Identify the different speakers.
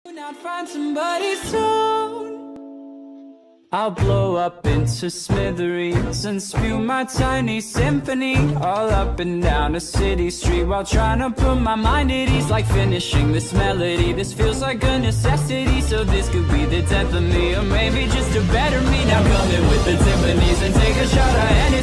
Speaker 1: Not find somebody soon. I'll blow up into smithereens and spew my tiny symphony all up and down a city street while trying to put my mind at ease. Like finishing this melody, this feels like a necessity. So this could be the 10th of me, or maybe just a better me. Now come in with the timpanis and take a shot at